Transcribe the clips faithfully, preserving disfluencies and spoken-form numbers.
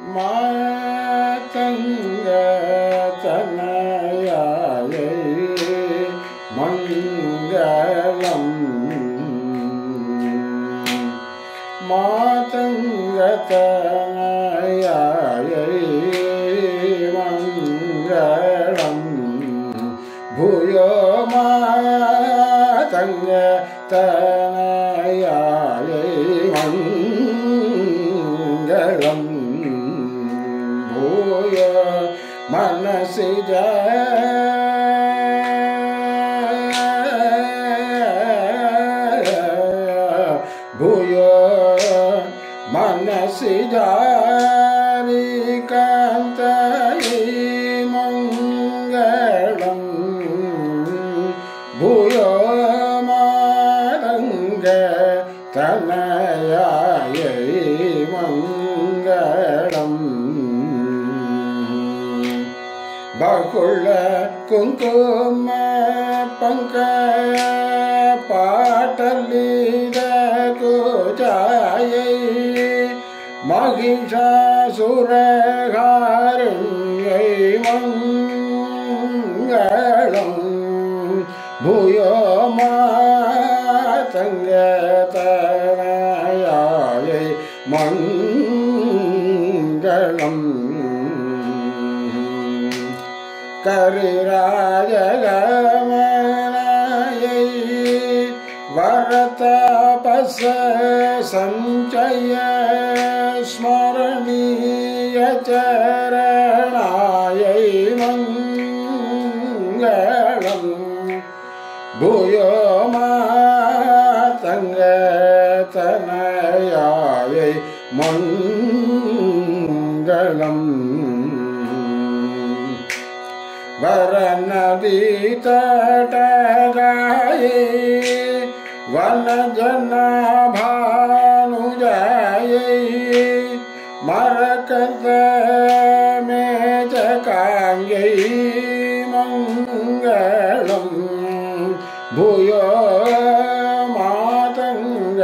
மாதங்க தனயாயை மங்களம் மாதங்க தனயாயை மங்களம் பூயோ மாதங்க தனயாயை மங்களம் பூயோ மனசிஜ பூயோ மனசிஜாரி காந்தயை மங்களம் பூயோ மாதங்க தனயாயை மங்களம் பகுள குங்கும பங்க பாட்டலித குஜாயை மகிஷாசுரகாரியை மங்களம் பூயோ மாதங்க தனயாயை மங்களம் கரிராஜகமனாயை வரதபஸ சஞ்சய ஸ்மரணீய சரணாயை மங்களம் பூயோ மாதங்க தனயாயை மங்களம் வரநதி தடகாயை வனஜனாபானுஜாயை மரகத மேஜகாங்கை மங்களம் பூயோ மாதங்க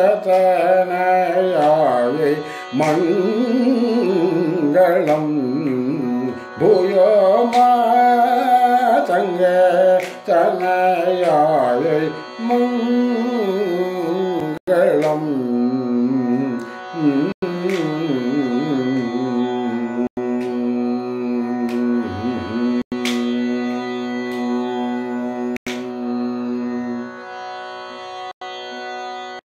தனயாயை மங்களம் பூயோ மாதங்க தனயாயை